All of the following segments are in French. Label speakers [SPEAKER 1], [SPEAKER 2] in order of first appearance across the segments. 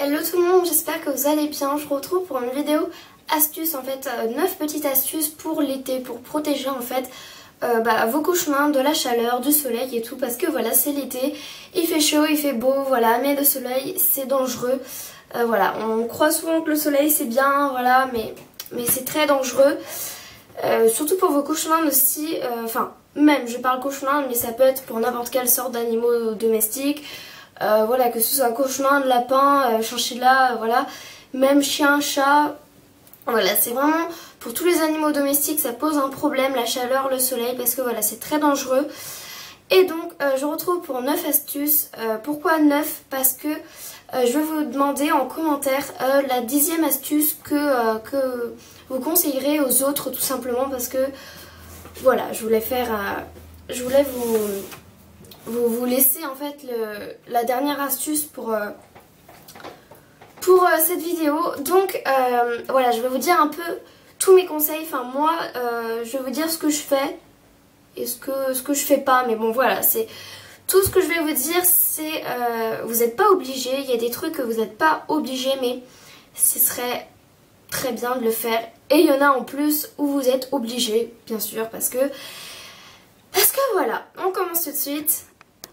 [SPEAKER 1] Hello tout le monde, j'espère que vous allez bien. Je vous retrouve pour une vidéo astuce, en fait 9 petites astuces pour l'été, pour protéger en fait vos couches-mains de la chaleur, du soleil et tout, parce que voilà, c'est l'été, il fait chaud, il fait beau, voilà, mais le soleil c'est dangereux. Voilà, on croit souvent que le soleil c'est bien, voilà, mais c'est très dangereux. Surtout pour vos couches-mains aussi, même je parle couches-mains, mais ça peut être pour n'importe quelle sorte d'animaux domestiques. Voilà, que ce soit un cauchemar, de lapin, chinchilla, voilà, même chien, chat, voilà, c'est vraiment pour tous les animaux domestiques, ça pose un problème, la chaleur, le soleil, parce que voilà, c'est très dangereux. Et donc, je retrouve pour 9 astuces. Pourquoi 9? Parce que je vais vous demander en commentaire la 10e astuce que vous conseillerez aux autres, tout simplement, parce que voilà, je voulais vous laisser en fait la dernière astuce pour cette vidéo. Donc voilà, je vais vous dire un peu tous mes conseils. Enfin moi, je vais vous dire ce que je fais et ce que je fais pas. Mais bon voilà, c'est tout ce que je vais vous dire. C'est vous n'êtes pas obligé. Il y a des trucs que vous n'êtes pas obligé, mais ce serait très bien de le faire. Et il y en a en plus où vous êtes obligé, bien sûr, parce que voilà, on commence tout de suite.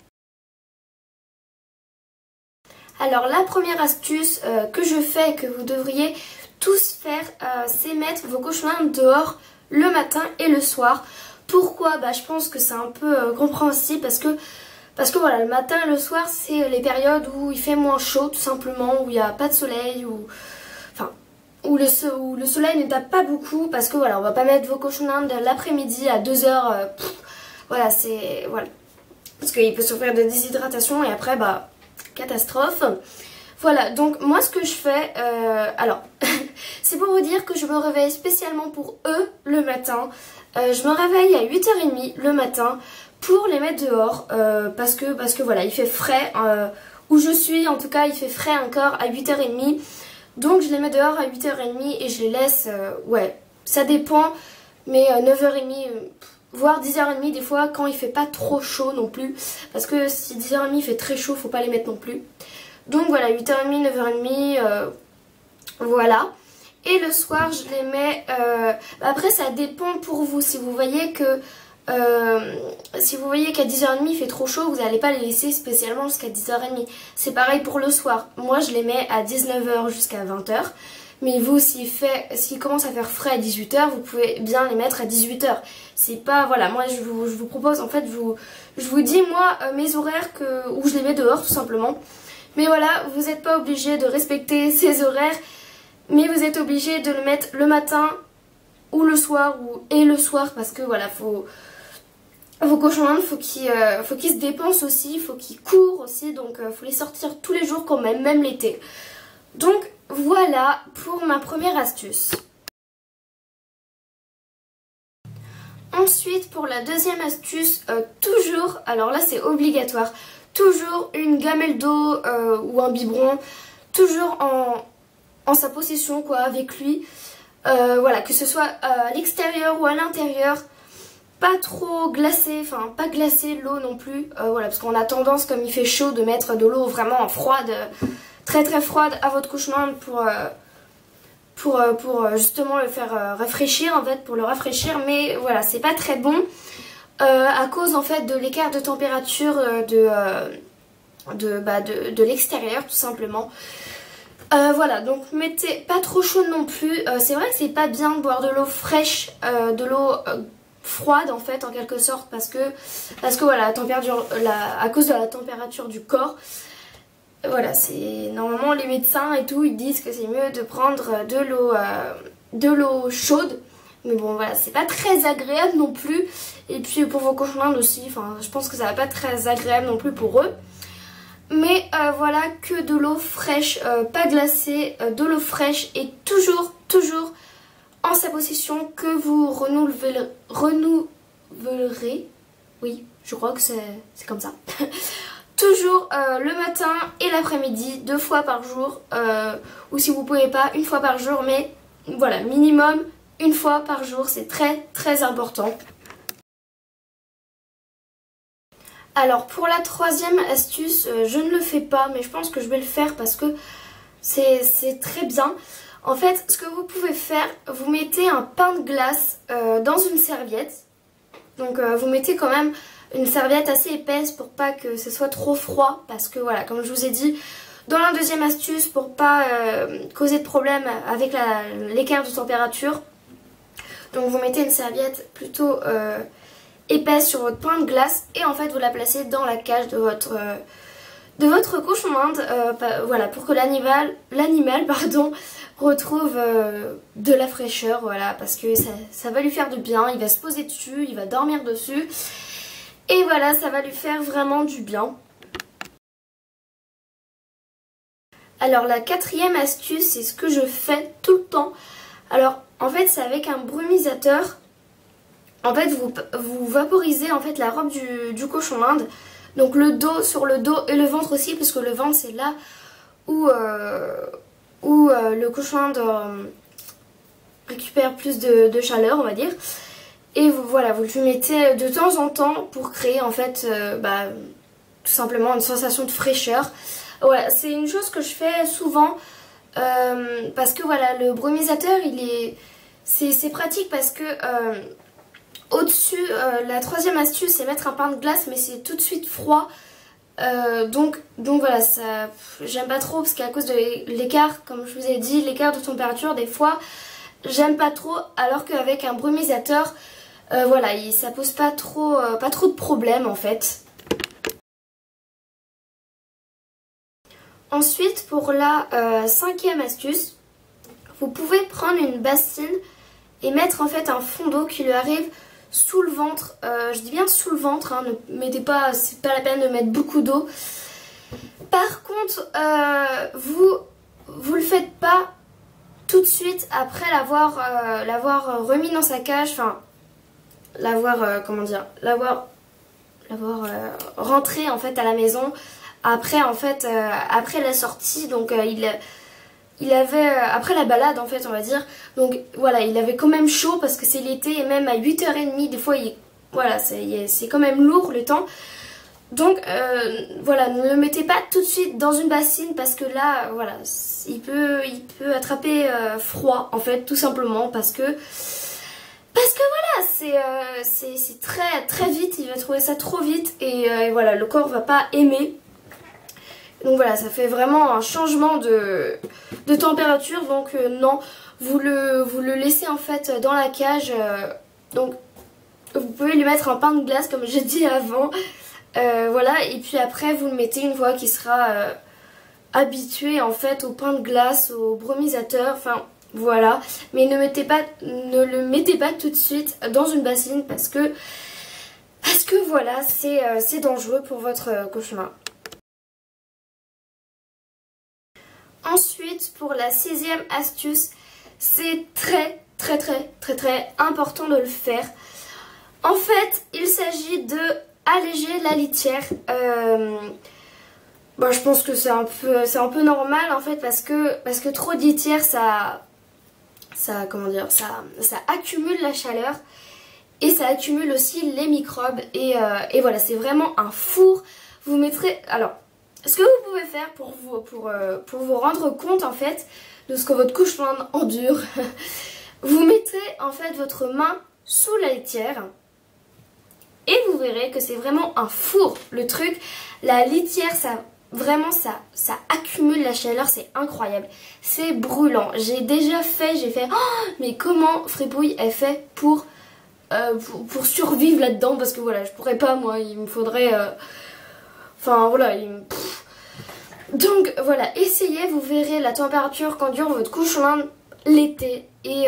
[SPEAKER 1] Alors la première astuce que je fais et que vous devriez tous faire, c'est mettre vos couches-mains dehors le matin et le soir. Pourquoi? Je pense que c'est un peu compréhensible parce que voilà, le matin et le soir c'est les périodes où il fait moins chaud tout simplement, où il n'y a pas de soleil, où le soleil ne tape pas beaucoup, parce que voilà, on va pas mettre vos couches-mains de l'après-midi à 2h, voilà, c'est voilà, parce qu'il peut souffrir de déshydratation et après catastrophe. Voilà, donc moi ce que je fais, alors c'est pour vous dire que je me réveille spécialement pour eux le matin. Je me réveille à 8h30 le matin pour les mettre dehors, parce que voilà, il fait frais, où je suis en tout cas, il fait frais encore à 8h30. Donc je les mets dehors à 8h30 et je les laisse, ouais, ça dépend, mais 9h30, voire 10h30 des fois quand il fait pas trop chaud non plus. Parce que si 10h30 il fait très chaud, faut pas les mettre non plus. Donc voilà, 8h30, 9h30, voilà. Et le soir je les mets, après ça dépend pour vous. Si vous voyez que qu'à 10h30 il fait trop chaud, vous n'allez pas les laisser spécialement jusqu'à 10h30. C'est pareil pour le soir. Moi je les mets à 19h jusqu'à 20h. Mais vous, s'il commence à faire frais à 18h, vous pouvez bien les mettre à 18h. C'est pas, voilà, moi je vous propose, en fait, je vous dis moi mes horaires où je les mets dehors tout simplement. Mais voilà, vous n'êtes pas obligé de respecter ces horaires, mais vous êtes obligé de le mettre le matin ou le soir, et le soir, parce que voilà, vos cochons, faut qu'ils se dépensent aussi, faut qu'ils courent aussi, donc faut les sortir tous les jours quand même l'été. Donc voilà pour ma première astuce. Ensuite pour la deuxième astuce, toujours, alors là c'est obligatoire, toujours une gamelle d'eau ou un biberon, toujours en sa possession quoi, avec lui. Voilà, que ce soit à l'extérieur ou à l'intérieur. Pas trop glacé, enfin pas glacé l'eau non plus, voilà, parce qu'on a tendance, comme il fait chaud, de mettre de l'eau vraiment froide, très très froide à votre couche-main pour justement le faire rafraîchir, en fait, pour le rafraîchir, mais voilà, c'est pas très bon à cause en fait de l'écart de température de l'extérieur tout simplement. Voilà, donc mettez pas trop chaud non plus. C'est vrai que c'est pas bien de boire de l'eau fraîche, de l'eau froide en fait en quelque sorte, parce que voilà, la température, à cause de la température du corps, voilà, c'est normalement les médecins et tout, ils disent que c'est mieux de prendre de l'eau chaude. Mais bon voilà, c'est pas très agréable non plus. Et puis pour vos cochons aussi, enfin je pense que ça va pas être très agréable non plus pour eux. Mais voilà, que de l'eau fraîche, pas glacée, de l'eau fraîche, et toujours en sa possession, que vous renouvellerez. Oui, je crois que c'est comme ça. Toujours le matin et l'après-midi, 2 fois par jour, ou si vous pouvez pas, 1 fois par jour, mais voilà, minimum 1 fois par jour, c'est très très important. Alors pour la troisième astuce, je ne le fais pas, mais je pense que je vais le faire parce que c'est très bien. En fait, ce que vous pouvez faire, vous mettez un pain de glace dans une serviette. Donc vous mettez quand même une serviette assez épaisse pour pas que ce soit trop froid. Parce que voilà, comme je vous ai dit, dans la deuxième astuce, pour pas causer de problème avec l'écart de température. Donc vous mettez une serviette plutôt épaisse sur votre pain de glace. Et en fait vous la placez dans la cage de votre cochon d'Inde, voilà, pour que l'animal retrouve de la fraîcheur, voilà, parce que ça va lui faire du bien, il va se poser dessus, il va dormir dessus, et voilà, ça va lui faire vraiment du bien. Alors la quatrième astuce, c'est ce que je fais tout le temps. Alors en fait c'est avec un brumisateur. En fait vous vaporisez en fait la robe du cochon d'Inde. Donc le dos, sur le dos et le ventre aussi, parce que le ventre c'est là où le cochon d'Inde récupère plus de chaleur, on va dire. Et voilà, vous le mettez de temps en temps pour créer en fait tout simplement une sensation de fraîcheur. Voilà, c'est une chose que je fais souvent parce que voilà, le brumisateur c'est pratique parce que au-dessus, la troisième astuce, c'est mettre un pain de glace, mais c'est tout de suite froid. Donc voilà, j'aime pas trop parce qu'à cause de l'écart, comme je vous ai dit, l'écart de température, des fois, j'aime pas trop. Alors qu'avec un brumisateur, voilà, ça pose pas trop de problèmes en fait. Ensuite, pour la cinquième astuce, vous pouvez prendre une bassine et mettre en fait un fond d'eau qui lui arrive sous le ventre, je dis bien sous le ventre, hein, ne mettez pas, c'est pas la peine de mettre beaucoup d'eau. Par contre, vous le faites pas tout de suite après l'avoir remis dans sa cage, enfin l'avoir rentré en fait à la maison après en fait après la sortie. Donc il avait, après la balade en fait on va dire, donc voilà, il avait quand même chaud parce que c'est l'été et même à 8h30 des fois voilà, c'est quand même lourd le temps. Donc voilà, ne le mettez pas tout de suite dans une bassine parce que là voilà, il peut attraper froid en fait, tout simplement parce que voilà, c'est très vite, il va trouver ça trop vite et voilà, le corps va pas aimer. Donc voilà, ça fait vraiment un changement de température. Donc non, vous le laissez en fait dans la cage. Donc vous pouvez lui mettre un pain de glace comme j'ai dit avant. Voilà, et puis après vous le mettez une fois qu'il sera habitué en fait au pain de glace, au brumisateur. Enfin voilà, mais ne le mettez pas tout de suite dans une bassine parce que voilà, c'est dangereux pour votre cochon. Ensuite, pour la sixième astuce, c'est très important de le faire. En fait, il s'agit de alléger la litière. Je pense que c'est un peu normal en fait parce que trop de litière ça accumule la chaleur et ça accumule aussi les microbes et voilà, c'est vraiment un four. Vous mettrez, alors ce que vous pouvez faire pour vous rendre compte en fait de ce que votre cochon endure, vous mettrez en fait votre main sous la litière et vous verrez que c'est vraiment un four. Le truc, la litière, ça accumule la chaleur, c'est incroyable, c'est brûlant. J'ai fait, oh, mais comment Fripouille est fait pour survivre là-dedans, parce que voilà, je pourrais pas moi, il me faudrait... Enfin voilà, donc voilà, essayez, vous verrez la température quand dure votre cochon l'été. Et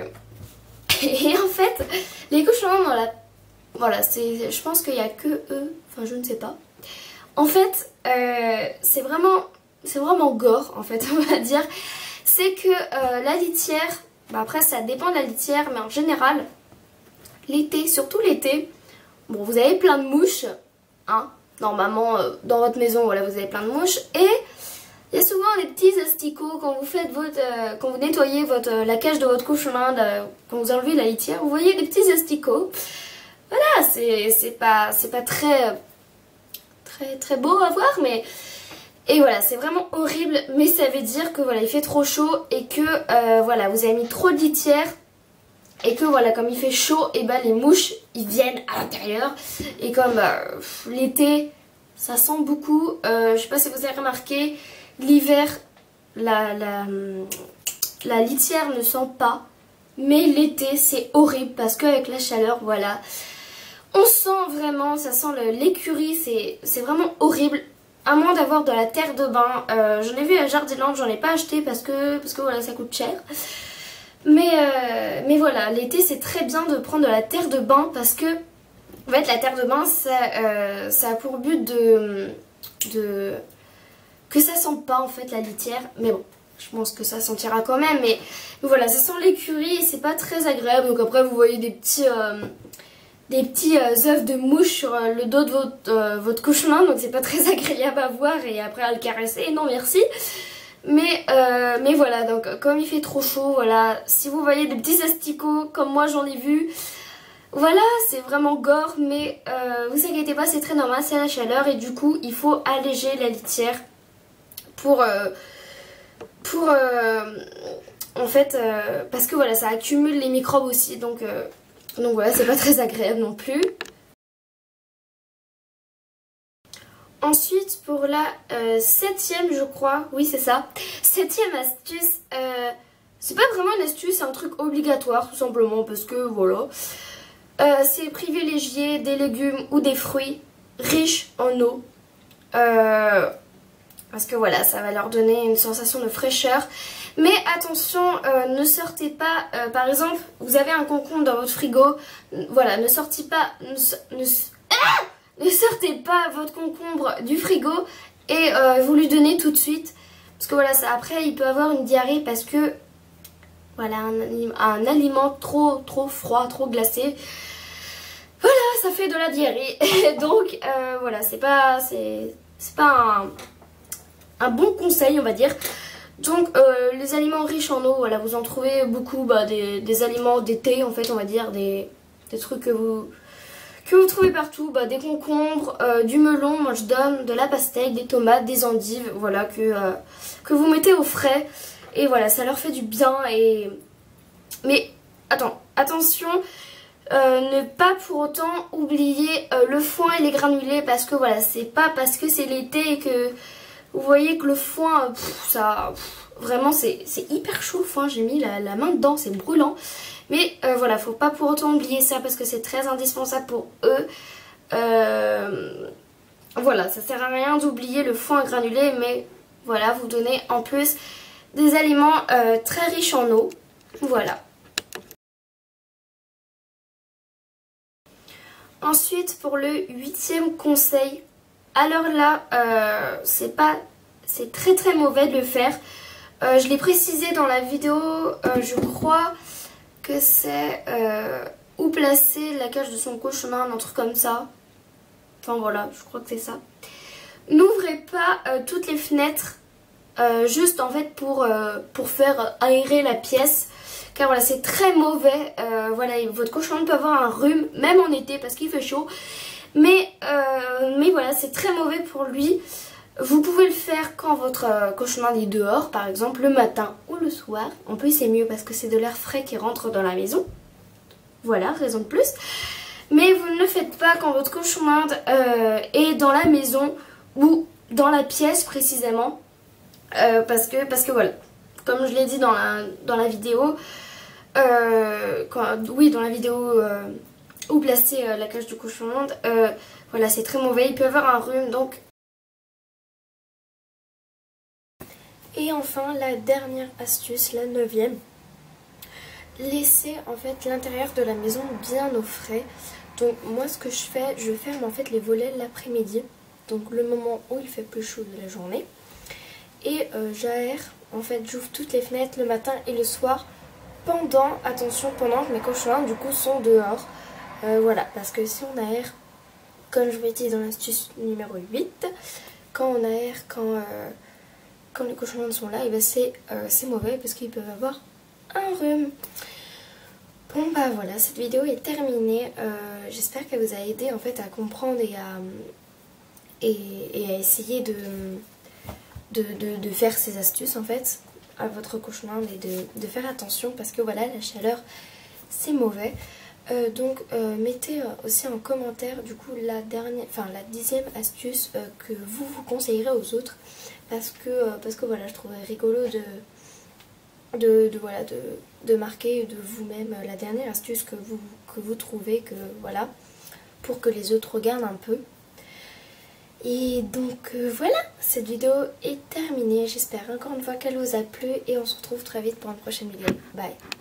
[SPEAKER 1] en fait, les cochons voilà, je pense qu'il n'y a que eux, enfin je ne sais pas. En fait, c'est vraiment gore en fait, on va dire. C'est que la litière, après ça dépend de la litière, mais en général, l'été, surtout l'été, bon vous avez plein de mouches, hein. Normalement, dans votre maison, voilà, vous avez plein de mouches. Et il y a souvent des petits asticots quand vous faites quand vous nettoyez la cage de votre cochon d'Inde, quand vous enlevez la litière, vous voyez des petits asticots. Voilà, c'est pas très beau à voir, mais Et voilà, c'est vraiment horrible, mais ça veut dire que voilà, il fait trop chaud et que voilà, vous avez mis trop de litière. Et que voilà, comme il fait chaud, et ben les mouches, ils viennent à l'intérieur. Et comme l'été, ça sent beaucoup. Je sais pas si vous avez remarqué, l'hiver, la litière ne sent pas. Mais l'été, c'est horrible parce qu'avec la chaleur, voilà, on sent vraiment, ça sent l'écurie, c'est vraiment horrible. À moins d'avoir de la terre de bain. J'en ai vu à Jardiland, j'en ai pas acheté parce que voilà, ça coûte cher. Mais voilà, l'été c'est très bien de prendre de la terre de bain parce que en fait la terre de bain ça a pour but que ça sente pas en fait la litière. Mais bon, je pense que ça sentira quand même. Mais voilà, ça sent l'écurie et c'est pas très agréable. Donc après vous voyez des petits œufs de mouche sur le dos de votre cauchemar. Donc c'est pas très agréable à voir et après à le caresser. Non merci. Mais voilà, donc comme il fait trop chaud, voilà, si vous voyez des petits asticots comme moi j'en ai vu, voilà, c'est vraiment gore, mais vous inquiétez pas, c'est très normal, c'est la chaleur et du coup il faut alléger la litière pour en fait, parce que voilà, ça accumule les microbes aussi, donc voilà, c'est pas très agréable non plus. Ensuite, pour la septième, je crois, oui c'est ça, septième astuce, c'est pas vraiment une astuce, c'est un truc obligatoire tout simplement parce que voilà, c'est privilégier des légumes ou des fruits riches en eau, parce que voilà, ça va leur donner une sensation de fraîcheur. Mais attention, ne sortez pas, par exemple, vous avez un concombre dans votre frigo, voilà, ne sortez pas, ne sortez pas votre concombre du frigo et vous lui donnez tout de suite. Parce que voilà, ça, après il peut avoir une diarrhée parce que voilà, un aliment trop froid, trop glacé, voilà, ça fait de la diarrhée. Donc voilà, c'est pas un bon conseil on va dire. Donc les aliments riches en eau, voilà, vous en trouvez beaucoup, des aliments d'été en fait on va dire, des trucs que vous trouvez partout, des concombres, du melon, moi je donne, de la pastèque, des tomates, des endives, voilà, que vous mettez au frais. Et voilà, ça leur fait du bien. Mais attention, ne pas pour autant oublier le foin et les granulés. Parce que voilà, c'est pas parce que c'est l'été et que vous voyez que le foin, vraiment c'est hyper chaud le foin. J'ai mis la main dedans, c'est brûlant. Mais voilà, faut pas pour autant oublier ça parce que c'est très indispensable pour eux. Voilà, ça sert à rien d'oublier le foin granulé, mais voilà, vous donnez en plus des aliments très riches en eau. Voilà. Ensuite, pour le 8e conseil, alors là, c'est très mauvais de le faire. Je l'ai précisé dans la vidéo, je crois que c'est où placer la cage de son cauchemar, un truc comme ça. Enfin voilà, je crois que c'est ça. N'ouvrez pas toutes les fenêtres juste en fait pour faire aérer la pièce. Car voilà, c'est très mauvais. Voilà, votre cauchemar peut avoir un rhume, même en été parce qu'il fait chaud. Mais voilà, c'est très mauvais pour lui. Vous pouvez le faire quand votre cauchemar est dehors, par exemple le matin ou le soir. En plus c'est mieux parce que c'est de l'air frais qui rentre dans la maison. Voilà, raison de plus. Mais vous ne le faites pas quand votre cauchemar est dans la maison ou dans la pièce précisément. Parce que voilà, comme je l'ai dit dans la vidéo, dans la vidéo où placer la cage du cauchemar, voilà, c'est très mauvais. Il peut avoir un rhume donc. Et enfin, la dernière astuce, la 9e, laissez en fait l'intérieur de la maison bien au frais. Donc moi ce que je fais, je ferme en fait les volets l'après-midi, donc le moment où il fait plus chaud de la journée. Et j'aère, en fait j'ouvre toutes les fenêtres le matin et le soir pendant que mes cauchemars du coup sont dehors. Voilà, parce que si on aère, comme je vous ai dit dans l'astuce numéro 8, quand on aère, quand les cauchemars sont là, et ben c'est mauvais parce qu'ils peuvent avoir un rhume. Bon voilà, cette vidéo est terminée. J'espère qu'elle vous a aidé en fait à comprendre et à essayer de faire ces astuces en fait à votre couche-main, mais de faire attention parce que voilà, la chaleur c'est mauvais. Donc mettez aussi en commentaire du coup la 10e astuce que vous conseillerez aux autres parce que voilà, je trouverais rigolo de marquer de vous-même la dernière astuce que vous trouvez, que voilà, pour que les autres regardent un peu. Et donc voilà, cette vidéo est terminée. J'espère encore une fois qu'elle vous a plu et on se retrouve très vite pour une prochaine vidéo. Bye.